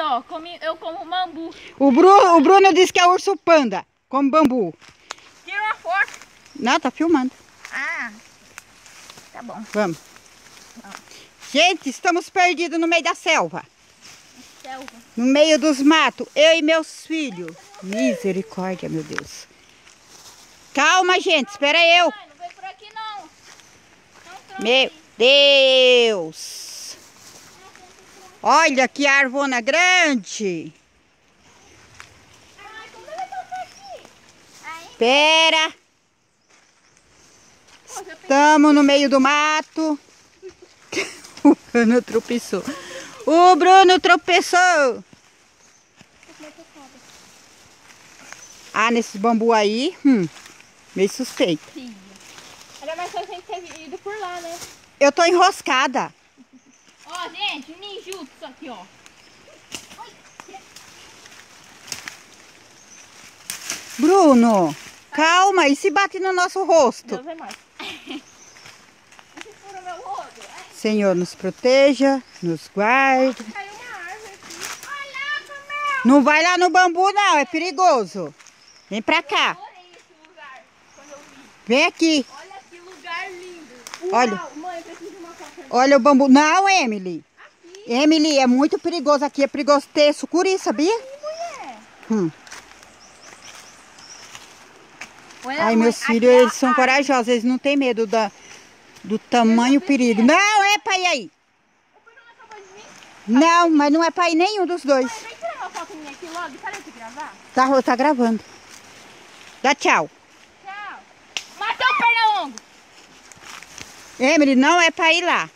ó. Eu como bambu. O Bruno disse que é urso panda. Come bambu. Tira uma foto. Não, tá filmando. Ah, tá bom. Vamos. Gente, estamos perdidos no meio da selva. Selva. No meio dos matos. Eu e meus filhos. Misericórdia, meu Deus. Calma, gente. Espera eu. Ai, não vem por aqui, não. Não Meu Deus. Olha que arvona grande. Ai, como ele tá aqui? Ai, Espera. pô, já peguei. Estamos no meio do mato. O Bruno tropeçou. O Bruno tropeçou. Ah, nesses bambu aí, meio suspeito. Sim. Era mais fácil a gente ter ido por lá, né? Eu tô enroscada. Ó, gente, um ninjutsu aqui, ó. Bruno, calma, e se bate no nosso rosto? Deus é mais. Esse fura meu rodo. Ai, Senhor, nos proteja, nos guarde. caiu uma árvore aqui. Olha, meu. Não vai lá no bambu, não, é perigoso. Vem pra cá, Adorei esse lugar quando eu vi. vem aqui. Olha que lugar lindo. Olha. Uau, mãe, eu preciso de uma foto. Olha o bambu. Não, Emily. Aqui, Emily, é muito perigoso aqui, é perigoso ter sucuri, sabia? mulher. Hum. Olha, Ai, mãe, meus aqui filhos, é a eles são árvore. corajosos, eles não têm medo do tamanho perigo. Não, é pra ir aí. O Bruno acabou de vir. Não, mas não é pra ir nenhum dos dois. Mãe, vem tirar uma foto minha aqui logo. Para de gravar. Tá gravando. Dá tchau. Tchau. Matou o Pernalongo. Emily, não é pra ir lá.